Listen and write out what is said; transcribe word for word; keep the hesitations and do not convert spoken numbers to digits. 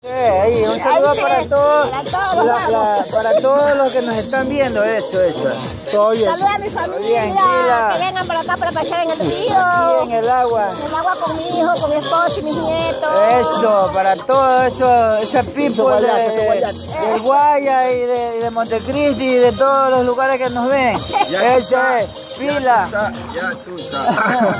Sí, ahí, un saludo ahí para, todos, para, todos la, la, para todos los que nos están viendo, eso, eso. Saludos a mi familia, bien, que vengan por acá para pasear en el río. Aquí en el agua. En el agua con mi hijo, con mi esposo y mis nietos. Eso, para todos esos, esos people de, de, del Guaya y de, de Montecristi y de todos los lugares que nos ven. Ese es, pila. Ya tú sabes.